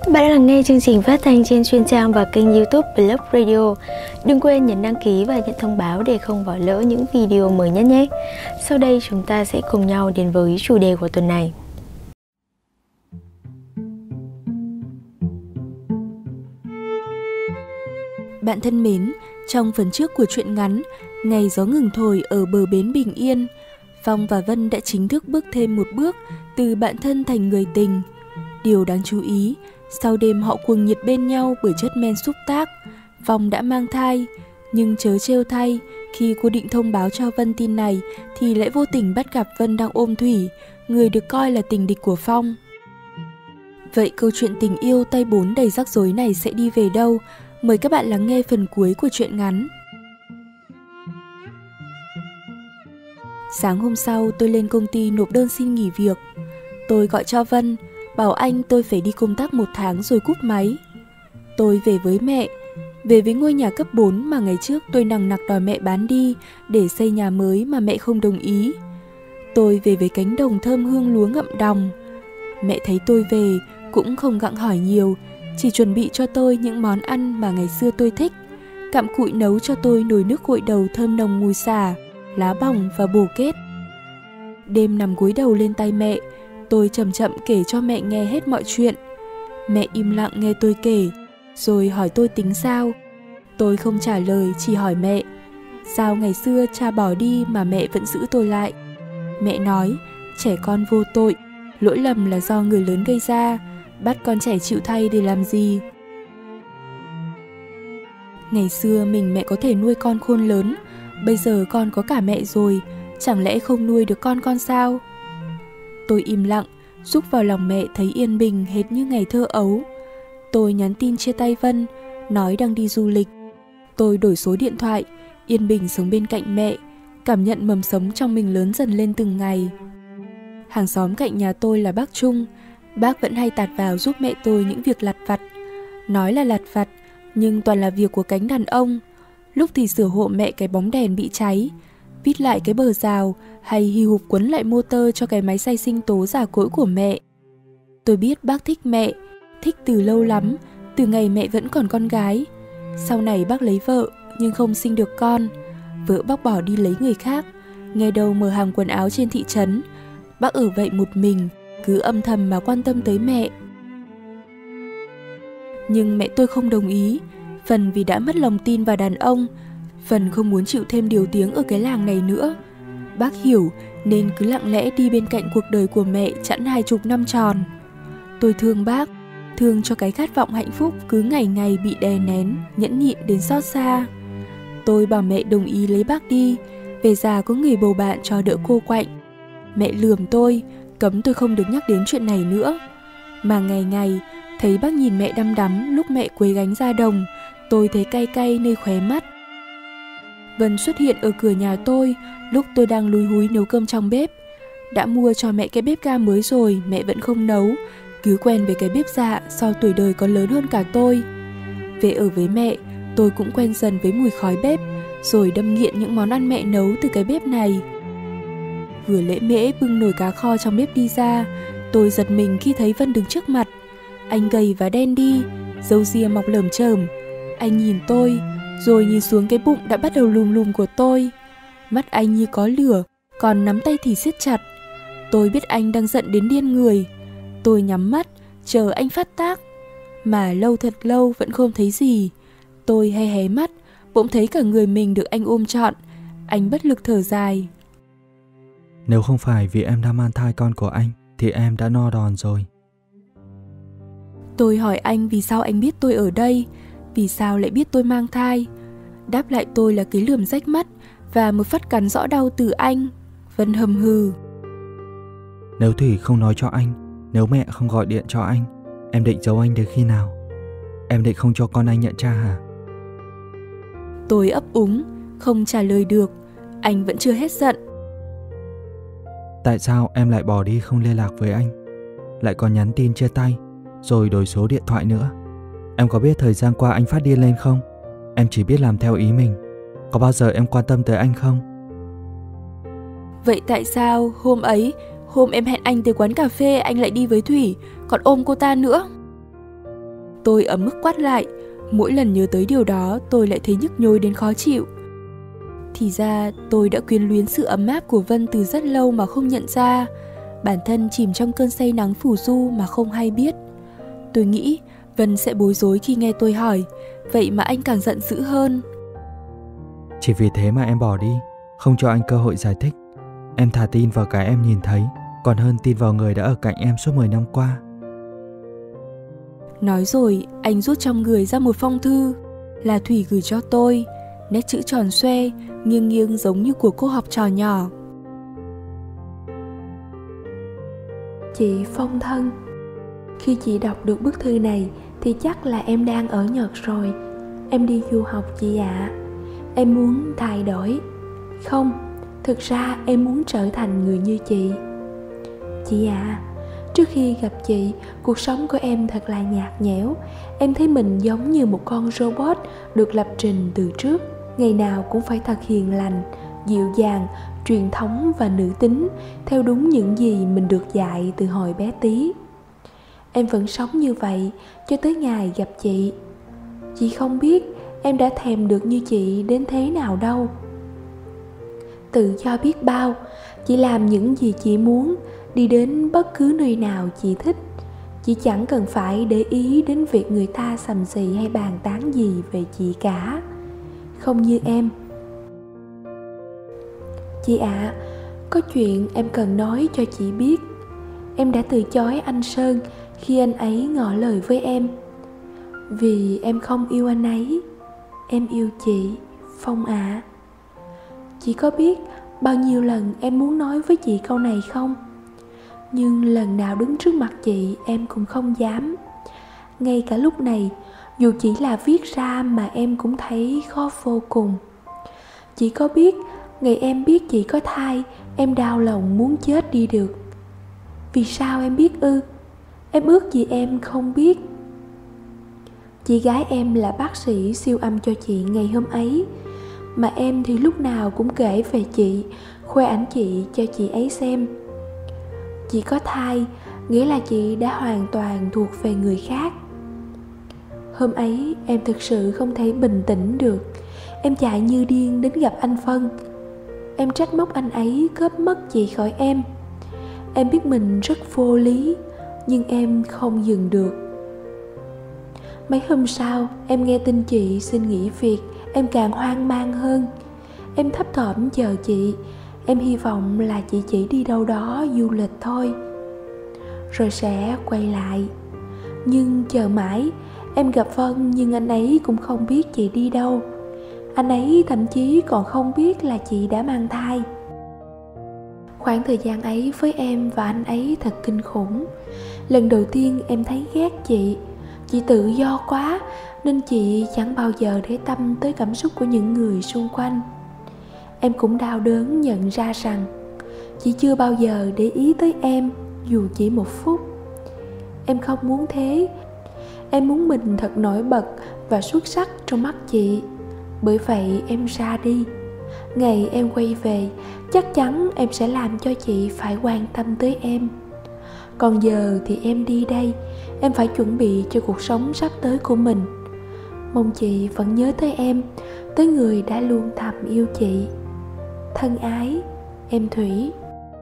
Bạn đang nghe chương trình phát thanh trên chuyên trang và kênh YouTube Blog Radio. Đừng quên nhấn đăng ký và nhận thông báo để không bỏ lỡ những video mới nhất nhé. Sau đây chúng ta sẽ cùng nhau đến với chủ đề của tuần này. Bạn thân mến, trong phần trước của truyện ngắn Ngày gió ngừng thổi ở bờ bến bình yên, Phong và Vân đã chính thức bước thêm một bước từ bạn thân thành người tình. Điều đáng chú ý, sau đêm họ cuồng nhiệt bên nhau bởi chất men xúc tác, Phong đã mang thai. Nhưng chớ trêu thay, khi cô định thông báo cho Vân tin này thì lại vô tình bắt gặp Vân đang ôm Thủy, người được coi là tình địch của Phong. Vậy câu chuyện tình yêu tay bốn đầy rắc rối này sẽ đi về đâu? Mời các bạn lắng nghe phần cuối của truyện ngắn. Sáng hôm sau tôi lên công ty nộp đơn xin nghỉ việc. Tôi gọi cho Vân, bảo anh tôi phải đi công tác 1 tháng rồi cúp máy. Tôi về với mẹ, về với ngôi nhà cấp 4 mà ngày trước tôi nằng nặc đòi mẹ bán đi để xây nhà mới mà mẹ không đồng ý. Tôi về với cánh đồng thơm hương lúa ngậm đòng. Mẹ thấy tôi về cũng không gặng hỏi nhiều, chỉ chuẩn bị cho tôi những món ăn mà ngày xưa tôi thích, cặm cụi nấu cho tôi nồi nước gội đầu thơm nồng mùi xả, lá bòng và bồ kết. Đêm nằm gối đầu lên tay mẹ, tôi chậm chậm kể cho mẹ nghe hết mọi chuyện. Mẹ im lặng nghe tôi kể, rồi hỏi tôi tính sao. Tôi không trả lời, chỉ hỏi mẹ, sao ngày xưa cha bỏ đi mà mẹ vẫn giữ tôi lại. Mẹ nói, trẻ con vô tội, lỗi lầm là do người lớn gây ra, bắt con trẻ chịu thay để làm gì. Ngày xưa mình mẹ có thể nuôi con khôn lớn, bây giờ con có cả mẹ rồi, chẳng lẽ không nuôi được con sao? Tôi im lặng, rúc vào lòng mẹ thấy yên bình hệt như ngày thơ ấu. Tôi nhắn tin chia tay Vân, nói đang đi du lịch. Tôi đổi số điện thoại, yên bình sống bên cạnh mẹ, cảm nhận mầm sống trong mình lớn dần lên từng ngày. Hàng xóm cạnh nhà tôi là bác Trung. Bác vẫn hay tạt vào giúp mẹ tôi những việc lặt vặt. Nói là lặt vặt, nhưng toàn là việc của cánh đàn ông. Lúc thì sửa hộ mẹ cái bóng đèn bị cháy, vít lại cái bờ rào, hay hì hục quấn lại motor cho cái máy xay sinh tố già cỗi của mẹ. Tôi biết bác thích mẹ, thích từ lâu lắm, từ ngày mẹ vẫn còn con gái. Sau này bác lấy vợ, nhưng không sinh được con. Vợ bác bỏ đi lấy người khác, nghe đâu mở hàng quần áo trên thị trấn. Bác ở vậy một mình, cứ âm thầm mà quan tâm tới mẹ. Nhưng mẹ tôi không đồng ý, phần vì đã mất lòng tin vào đàn ông, phần không muốn chịu thêm điều tiếng ở cái làng này nữa. Bác hiểu nên cứ lặng lẽ đi bên cạnh cuộc đời của mẹ chẵn 20 năm tròn. Tôi thương bác, thương cho cái khát vọng hạnh phúc cứ ngày ngày bị đè nén, nhẫn nhịn đến xót xa. Tôi bảo mẹ đồng ý lấy bác đi, về già có người bầu bạn cho đỡ cô quạnh. Mẹ lườm tôi, cấm tôi không được nhắc đến chuyện này nữa. Mà ngày ngày thấy bác nhìn mẹ đăm đắm lúc mẹ quấy gánh ra đồng, tôi thấy cay cay nơi khóe mắt. Vân xuất hiện ở cửa nhà tôi lúc tôi đang lúi húi nấu cơm trong bếp. Đã mua cho mẹ cái bếp ga mới rồi, mẹ vẫn không nấu, cứ quen với cái bếp dạ do tuổi đời còn lớn hơn cả tôi. Về ở với mẹ, tôi cũng quen dần với mùi khói bếp, rồi đâm nghiện những món ăn mẹ nấu từ cái bếp này. Vừa lễ mễ bưng nồi cá kho trong bếp đi ra, tôi giật mình khi thấy Vân đứng trước mặt. Anh gầy và đen đi, râu ria mọc lởm chởm. Anh nhìn tôi, rồi nhìn xuống cái bụng đã bắt đầu lùm lùm của tôi. Mắt anh như có lửa, còn nắm tay thì siết chặt. Tôi biết anh đang giận đến điên người. Tôi nhắm mắt, chờ anh phát tác. Mà lâu thật lâu vẫn không thấy gì. Tôi hé hé mắt, bỗng thấy cả người mình được anh ôm trọn. Anh bất lực thở dài. Nếu không phải vì em đang mang thai con của anh thì em đã no đòn rồi. Tôi hỏi anh vì sao anh biết tôi ở đây, vì sao lại biết tôi mang thai. Đáp lại tôi là cái lườm rách mắt và một phát cắn rõ đau từ anh. Vân hầm hừ. Nếu Thủy không nói cho anh, nếu mẹ không gọi điện cho anh, em định giấu anh đến khi nào? Em định không cho con anh nhận cha hả? Tôi ấp úng, không trả lời được. Anh vẫn chưa hết giận. Tại sao em lại bỏ đi không liên lạc với anh, lại còn nhắn tin chia tay, rồi đổi số điện thoại nữa? Em có biết thời gian qua anh phát điên lên không? Em chỉ biết làm theo ý mình. Có bao giờ em quan tâm tới anh không? Vậy tại sao hôm em hẹn anh tới quán cà phê anh lại đi với Thủy, còn ôm cô ta nữa? Tôi ấm ức quát lại. Mỗi lần nhớ tới điều đó, tôi lại thấy nhức nhối đến khó chịu. Thì ra tôi đã quyến luyến sự ấm áp của Vân từ rất lâu mà không nhận ra. Bản thân chìm trong cơn say nắng phù du mà không hay biết. Tôi nghĩ Vân sẽ bối rối khi nghe tôi hỏi, vậy mà anh càng giận dữ hơn. Chỉ vì thế mà em bỏ đi, không cho anh cơ hội giải thích. Em thà tin vào cái em nhìn thấy, còn hơn tin vào người đã ở cạnh em suốt 10 năm qua. Nói rồi, anh rút trong người ra một phong thư, là Thủy gửi cho tôi, nét chữ tròn xoe, nghiêng nghiêng giống như của cô học trò nhỏ. Chị Phong thân, khi chị đọc được bức thư này thì chắc là em đang ở Nhật rồi. Em đi du học chị ạ. Em muốn thay đổi. Không, thực ra em muốn trở thành người như chị. Chị ạ, trước khi gặp chị, cuộc sống của em thật là nhạt nhẽo. Em thấy mình giống như một con robot được lập trình từ trước. Ngày nào cũng phải thật hiền lành, dịu dàng, truyền thống và nữ tính, theo đúng những gì mình được dạy từ hồi bé tí. Em vẫn sống như vậy cho tới ngày gặp chị. Chị không biết em đã thèm được như chị đến thế nào đâu. Tự do biết bao, chị làm những gì chị muốn, đi đến bất cứ nơi nào chị thích. Chị chẳng cần phải để ý đến việc người ta sầm xì hay bàn tán gì về chị cả. Không như em. Chị ạ, có chuyện em cần nói cho chị biết. Em đã từ chối anh Sơn khi anh ấy ngỏ lời với em. Vì em không yêu anh ấy, em yêu chị, Phong ạ. Chị có biết bao nhiêu lần em muốn nói với chị câu này không? Nhưng lần nào đứng trước mặt chị em cũng không dám. Ngay cả lúc này, dù chỉ là viết ra mà em cũng thấy khó vô cùng. Chị có biết ngày em biết chị có thai, em đau lòng muốn chết đi được. Vì sao em biết ư? Em ước gì em không biết. Chị gái em là bác sĩ siêu âm cho chị ngày hôm ấy, mà em thì lúc nào cũng kể về chị, khoe ảnh chị cho chị ấy xem. Chị có thai, nghĩa là chị đã hoàn toàn thuộc về người khác. Hôm ấy em thực sự không thể bình tĩnh được. Em chạy như điên đến gặp anh Phân. Em trách móc anh ấy cướp mất chị khỏi em. Em biết mình rất vô lý, nhưng em không dừng được. Mấy hôm sau, em nghe tin chị xin nghỉ việc, em càng hoang mang hơn. Em thấp thỏm chờ chị. Em hy vọng là chị chỉ đi đâu đó du lịch thôi, rồi sẽ quay lại. Nhưng chờ mãi, em gặp Vân nhưng anh ấy cũng không biết chị đi đâu. Anh ấy thậm chí còn không biết là chị đã mang thai. Khoảng thời gian ấy với em và anh ấy thật kinh khủng. Lần đầu tiên em thấy ghét chị. Chị tự do quá nên chị chẳng bao giờ để tâm tới cảm xúc của những người xung quanh. Em cũng đau đớn nhận ra rằng chị chưa bao giờ để ý tới em dù chỉ một phút. Em không muốn thế. Em muốn mình thật nổi bật và xuất sắc trong mắt chị. Bởi vậy em ra đi. Ngày em quay về, chắc chắn em sẽ làm cho chị phải quan tâm tới em. Còn giờ thì em đi đây. Em phải chuẩn bị cho cuộc sống sắp tới của mình. Mong chị vẫn nhớ tới em, tới người đã luôn thầm yêu chị. Thân ái, em Thủy.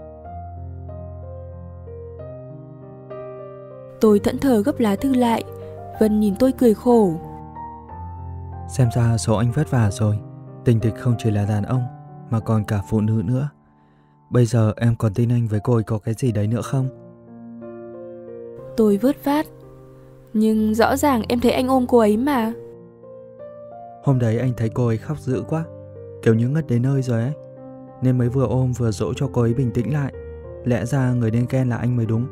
Tôi thẫn thờ gấp lá thư lại. Vân nhìn tôi cười khổ. Xem ra số anh vất vả rồi. Tình địch không chỉ là đàn ông mà còn cả phụ nữ nữa. Bây giờ em còn tin anh với cô ấy có cái gì đấy nữa không? Tôi vớt vát. Nhưng rõ ràng em thấy anh ôm cô ấy mà. Hôm đấy anh thấy cô ấy khóc dữ quá, kiểu như ngất đến nơi rồi ấy, nên mới vừa ôm vừa dỗ cho cô ấy bình tĩnh lại. Lẽ ra người nên ghen là anh mới đúng.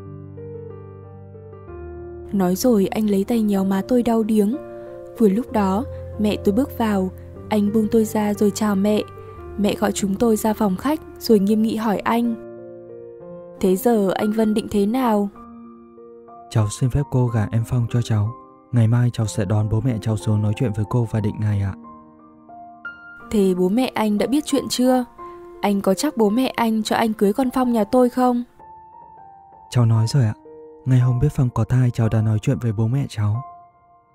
Nói rồi anh lấy tay nhéo má tôi đau điếng. Vừa lúc đó mẹ tôi bước vào. Anh buông tôi ra rồi chào mẹ. Mẹ gọi chúng tôi ra phòng khách rồi nghiêm nghị hỏi anh: Thế giờ anh Vân định thế nào? Cháu xin phép cô gả em Phong cho cháu. Ngày mai cháu sẽ đón bố mẹ cháu xuống nói chuyện với cô và định ngày ạ. Thế bố mẹ anh đã biết chuyện chưa? Anh có chắc bố mẹ anh cho anh cưới con Phong nhà tôi không? Cháu nói rồi ạ. Ngày hôm biết Phong có thai cháu đã nói chuyện với bố mẹ cháu.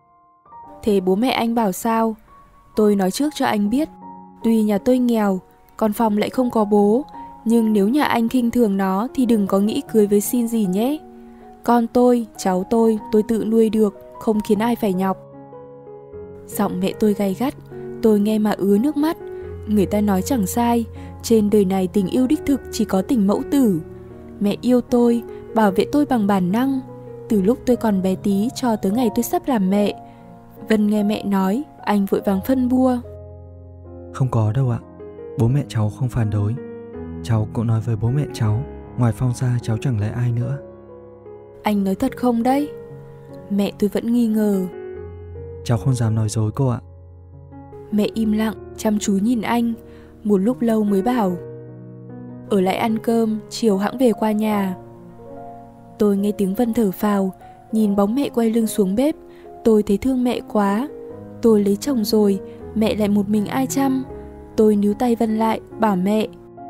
Thế bố mẹ anh bảo sao? Tôi nói trước cho anh biết, tuy nhà tôi nghèo, còn Phong lại không có bố, nhưng nếu nhà anh khinh thường nó thì đừng có nghĩ cưới với xin gì nhé. Con tôi, cháu tôi tự nuôi được, không khiến ai phải nhọc. Giọng mẹ tôi gay gắt, tôi nghe mà ứa nước mắt. Người ta nói chẳng sai, trên đời này tình yêu đích thực chỉ có tình mẫu tử. Mẹ yêu tôi, bảo vệ tôi bằng bản năng, từ lúc tôi còn bé tí cho tới ngày tôi sắp làm mẹ. Vân nghe mẹ nói, anh vội vàng phân bua. Không có đâu ạ, bố mẹ cháu không phản đối. Cháu cũng nói với bố mẹ cháu, ngoài Phong ra cháu chẳng lấy ai nữa. Anh nói thật không đấy? Mẹ tôi vẫn nghi ngờ. Cháu không dám nói dối cô ạ. Mẹ im lặng, chăm chú nhìn anh, một lúc lâu mới bảo, ở lại ăn cơm, chiều hẵng về qua nhà. Tôi nghe tiếng Vân thở phào, nhìn bóng mẹ quay lưng xuống bếp, tôi thấy thương mẹ quá. Tôi lấy chồng rồi, mẹ lại một mình ai chăm. Tôi níu tay Vân lại, bảo mẹ,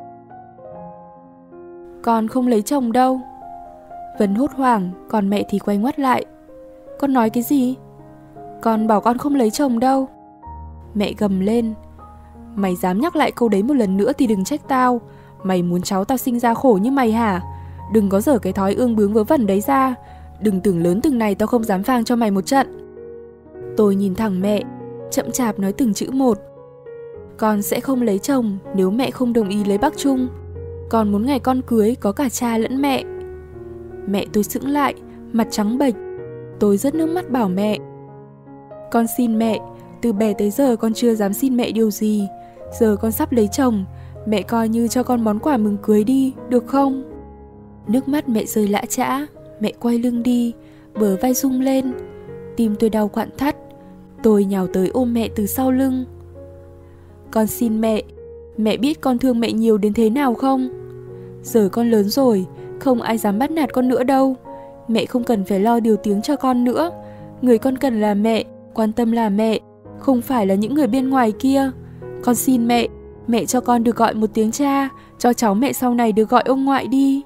con không lấy chồng đâu. Vân hốt hoảng, còn mẹ thì quay ngoắt lại. Con nói cái gì? Con bảo con không lấy chồng đâu. Mẹ gầm lên, mày dám nhắc lại câu đấy một lần nữa thì đừng trách tao. Mày muốn cháu tao sinh ra khổ như mày hả? Đừng có dở cái thói ương bướng vớ vẩn đấy ra. Đừng tưởng lớn từng này tao không dám phang cho mày một trận. Tôi nhìn thẳng mẹ, chậm chạp nói từng chữ một. Con sẽ không lấy chồng nếu mẹ không đồng ý lấy bác Trung. Con muốn ngày con cưới có cả cha lẫn mẹ. Mẹ tôi sững lại, mặt trắng bệch. Tôi rớt nước mắt bảo mẹ, con xin mẹ, từ bé tới giờ con chưa dám xin mẹ điều gì. Giờ con sắp lấy chồng, mẹ coi như cho con món quà mừng cưới đi, được không? Nước mắt mẹ rơi lã chã, mẹ quay lưng đi, bờ vai rung lên. Tim tôi đau quặn thắt. Tôi nhào tới ôm mẹ từ sau lưng. Con xin mẹ biết con thương mẹ nhiều đến thế nào không? Giờ con lớn rồi, không ai dám bắt nạt con nữa đâu. Mẹ không cần phải lo điều tiếng cho con nữa. Người con cần là mẹ, quan tâm là mẹ, không phải là những người bên ngoài kia. Con xin mẹ cho con được gọi một tiếng cha, cho cháu mẹ sau này được gọi ông ngoại đi.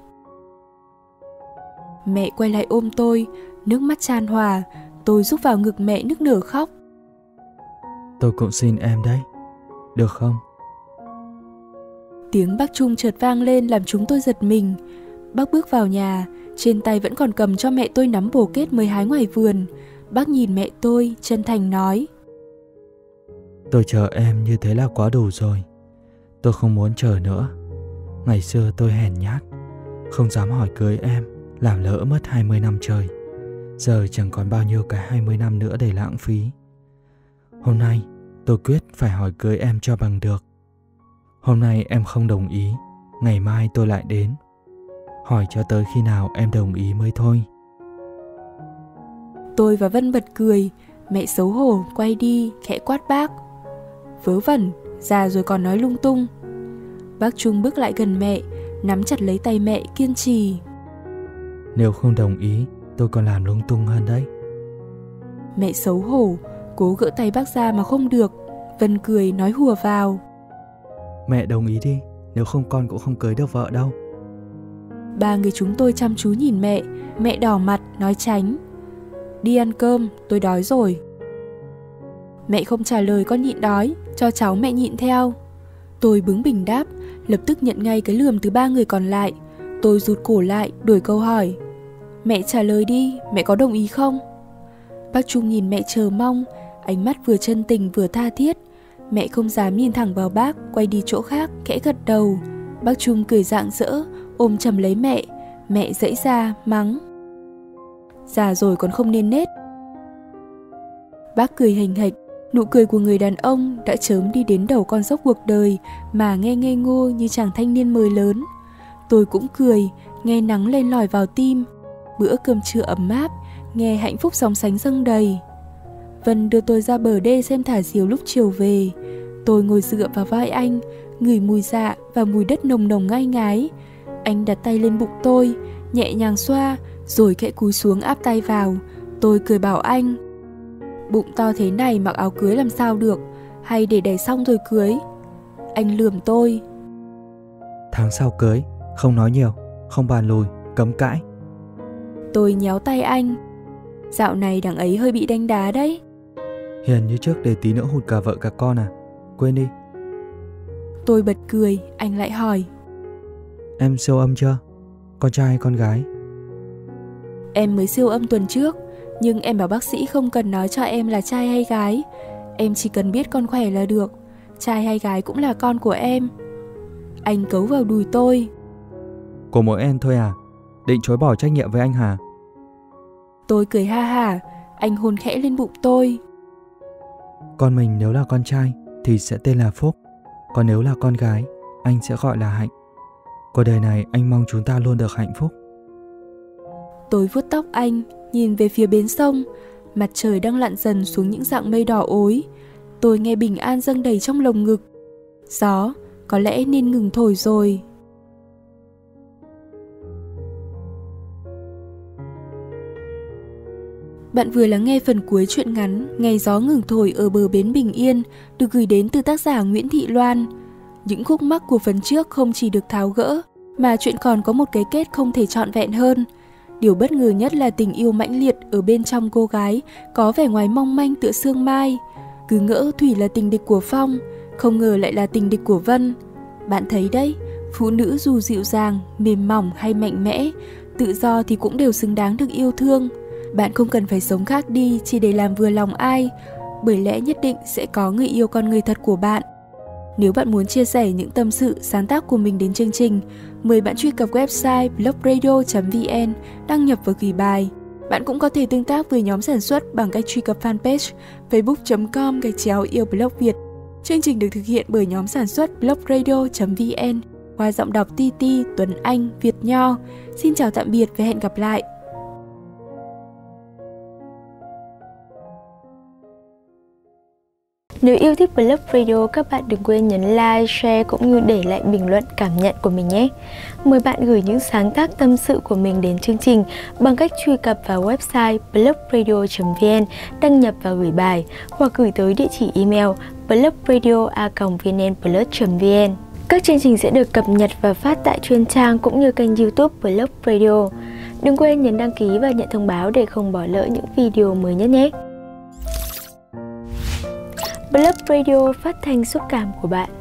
Mẹ quay lại ôm tôi, nước mắt chan hòa. Tôi rúc vào ngực mẹ nức nở khóc. Tôi cũng xin em đấy, được không? Tiếng bác Trung chợt vang lên làm chúng tôi giật mình. Bác bước vào nhà, trên tay vẫn còn cầm cho mẹ tôi nắm bồ kết mới hái ngoài vườn. Bác nhìn mẹ tôi, chân thành nói, tôi chờ em như thế là quá đủ rồi. Tôi không muốn chờ nữa. Ngày xưa tôi hèn nhát, không dám hỏi cưới em, làm lỡ mất 20 năm trời. Giờ chẳng còn bao nhiêu cả 20 năm nữa để lãng phí. Hôm nay tôi quyết phải hỏi cưới em cho bằng được. Hôm nay em không đồng ý, ngày mai tôi lại đến. Hỏi cho tới khi nào em đồng ý mới thôi. Tôi và Vân bật cười. Mẹ xấu hổ quay đi, khẽ quát bác, vớ vẩn, già rồi còn nói lung tung. Bác Trung bước lại gần mẹ, nắm chặt lấy tay mẹ kiên trì. Nếu không đồng ý, tôi còn làm lung tung hơn đấy. Mẹ xấu hổ, cố gỡ tay bác ra mà không được. Vân cười nói hùa vào, mẹ đồng ý đi, nếu không con cũng không cưới được vợ đâu. Ba người chúng tôi chăm chú nhìn mẹ. Mẹ đỏ mặt nói tránh. Đi ăn cơm, tôi đói rồi. Mẹ không trả lời con nhịn đói, cho cháu mẹ nhịn theo. Tôi bướng bỉnh đáp, lập tức nhận ngay cái lườm từ ba người còn lại. Tôi rụt cổ lại, đổi câu hỏi, mẹ trả lời đi, mẹ có đồng ý không? Bác Trung nhìn mẹ chờ mong, ánh mắt vừa chân tình vừa tha thiết. Mẹ không dám nhìn thẳng vào bác, quay đi chỗ khác, khẽ gật đầu. Bác Trung cười rạng rỡ, ôm chầm lấy mẹ. Mẹ dãy ra, mắng, già rồi còn không nên nết. Bác cười hình hạch, nụ cười của người đàn ông đã chớm đi đến đầu con dốc cuộc đời mà nghe ngây ngô như chàng thanh niên mới lớn. Tôi cũng cười, nghe nắng lên lỏi vào tim. Bữa cơm trưa ấm áp, nghe hạnh phúc sóng sánh dâng đầy. Vân đưa tôi ra bờ đê xem thả diều lúc chiều về. Tôi ngồi dựa vào vai anh, ngửi mùi dạ và mùi đất nồng nồng ngai ngái. Anh đặt tay lên bụng tôi, nhẹ nhàng xoa, rồi khẽ cúi xuống áp tay vào. Tôi cười bảo anh, bụng to thế này mặc áo cưới làm sao được, hay để đẻ xong rồi cưới? Anh lườm tôi, tháng sau cưới, không nói nhiều, không bàn lùi, cấm cãi. Tôi nhéo tay anh, dạo này đằng ấy hơi bị đánh đá đấy. Hiền như trước để tí nữa hụt cả vợ cả con à? Quên đi. Tôi bật cười, anh lại hỏi. Em siêu âm chưa? Con trai hay con gái? Em mới siêu âm tuần trước, nhưng em bảo bác sĩ không cần nói cho em là trai hay gái. Em chỉ cần biết con khỏe là được. Trai hay gái cũng là con của em. Anh cấu vào đùi tôi. Của mỗi em thôi à? Định chối bỏ trách nhiệm với anh hả? Tôi cười ha hả. Anh hôn khẽ lên bụng tôi. Con mình nếu là con trai thì sẽ tên là Phúc. Còn nếu là con gái, anh sẽ gọi là Hạnh. Cuộc đời này anh mong chúng ta luôn được hạnh phúc. Tôi vuốt tóc anh, nhìn về phía bến sông. Mặt trời đang lặn dần xuống những dặng mây đỏ ối. Tôi nghe bình an dâng đầy trong lồng ngực. Gió có lẽ nên ngừng thổi rồi. Bạn vừa lắng nghe phần cuối truyện ngắn Ngày gió ngừng thổi ở bờ bến bình yên, được gửi đến từ tác giả Nguyễn Thị Loan. Những khúc mắc của phần trước không chỉ được tháo gỡ, mà chuyện còn có một cái kết không thể trọn vẹn hơn. Điều bất ngờ nhất là tình yêu mãnh liệt ở bên trong cô gái có vẻ ngoài mong manh tựa sương mai. Cứ ngỡ Thủy là tình địch của Phong, không ngờ lại là tình địch của Vân. Bạn thấy đấy, phụ nữ dù dịu dàng, mềm mỏng hay mạnh mẽ, tự do thì cũng đều xứng đáng được yêu thương. Bạn không cần phải sống khác đi chỉ để làm vừa lòng ai, bởi lẽ nhất định sẽ có người yêu con người thật của bạn. Nếu bạn muốn chia sẻ những tâm sự, sáng tác của mình đến chương trình, mời bạn truy cập website blogradio.vn, đăng nhập và gửi bài. Bạn cũng có thể tương tác với nhóm sản xuất bằng cách truy cập fanpage facebook.com/yêu-blog-việt. Chương trình được thực hiện bởi nhóm sản xuất blogradio.vn qua giọng đọc Titi, Tuấn Anh, Việt Nho. Xin chào tạm biệt và hẹn gặp lại. Nếu yêu thích Blog Radio, các bạn đừng quên nhấn like, share cũng như để lại bình luận cảm nhận của mình nhé. Mời bạn gửi những sáng tác tâm sự của mình đến chương trình bằng cách truy cập vào website blogradio.vn, đăng nhập và gửi bài, hoặc gửi tới địa chỉ email blogradio@vnplus.vn. Các chương trình sẽ được cập nhật và phát tại chuyên trang cũng như kênh YouTube Blog Radio. Đừng quên nhấn đăng ký và nhận thông báo để không bỏ lỡ những video mới nhất nhé. Blog Radio, phát thanh xúc cảm của bạn.